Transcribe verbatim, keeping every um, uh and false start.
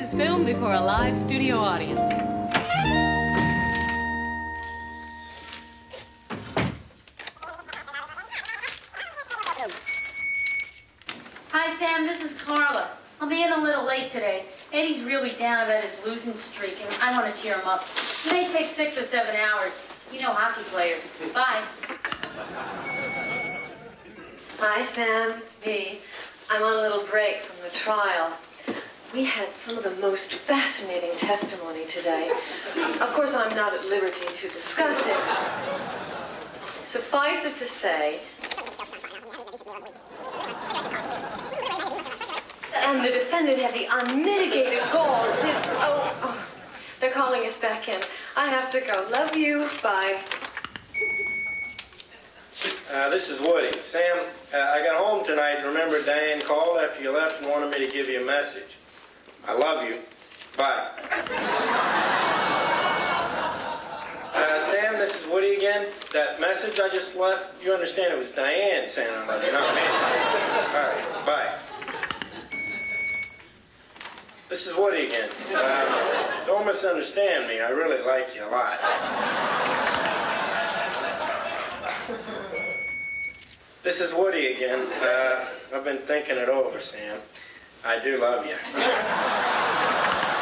is filmed before a live studio audience. Hi, Sam. This is Carla. I'll be in a little late today. Eddie's really down about his losing streak, and I want to cheer him up. It may take six or seven hours. You know hockey players. Bye. Hi, Sam. It's me. I'm on a little break from the trial. We had some of the most fascinating testimony today. Of course, I'm not at liberty to discuss it. Suffice it to say, and the defendant had the unmitigated gall as if, oh, oh, they're calling us back in. I have to go. Love you. Bye. Uh, this is Woody. Sam, uh, I got home tonight and remember Diane called after you left and wanted me to give you a message. I love you. Bye. Uh, Sam, this is Woody again. That message I just left, you understand it was Diane saying I love you, not me. All right, bye. This is Woody again. Uh, don't misunderstand me. I really like you a lot. This is Woody again. Uh, I've been thinking it over, Sam. I do love you.